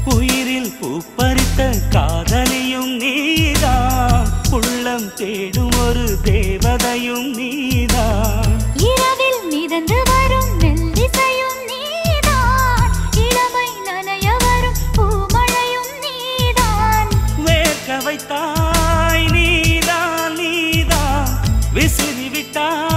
உயிரில் பூப்பறித்த காதலியும் நீதான், உள்ளம் தேடும் ஒரு தேவதையும் நீதான். இரவில் மிதந்து வரும் மெல்லிசையும் நீதான், இளமை நனைய வரும் பூமழையும் நீதான். வேர்க்க வைத்தாய் நீதான், நீதான் விசிறி விட்டாய்